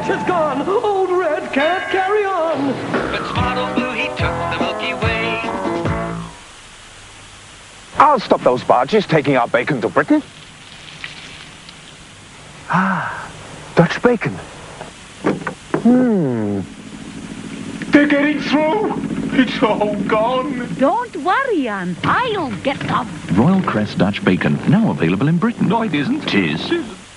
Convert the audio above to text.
has gone. Old Red can't carry on. But smart old Blue, he took the Milky Way. I'll stop those barges taking our bacon to Britain. Ah, Dutch bacon. They're getting through. It's all gone. Don't worry, Anne. I'll get them. Royal Crest Dutch bacon, now available in Britain. No, it isn't. Tis.